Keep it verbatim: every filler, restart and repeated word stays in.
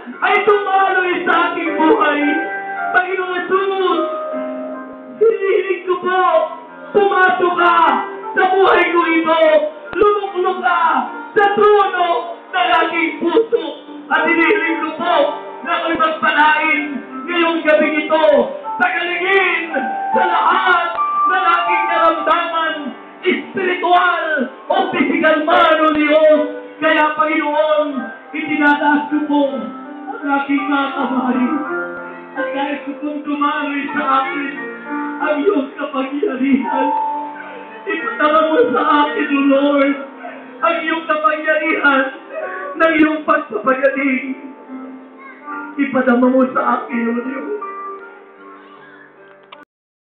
ay tumaloy sa aking buhay. Panginoong Jesus, hinihiling ko po, pumasok ka sa buhay ko ito. Lumuklok ka sa trono ng aking puso. At hinihiling ko po na ako'y magpalain ngayong gabi ito. Tagalingin sa lahat ng aking naramdaman, espiritual o physical man o Diyos. Kaya Panginoon, itinataas ko po ang aking mga kamay. At dahil ko pong tumaloy sa akin ang iyong kapangyarihan, ipatama mo sa akin, O Lord, ang iyong kapangyarihan ng iyong pagpapagaling. Ipadama mo sa akin, O Diyos,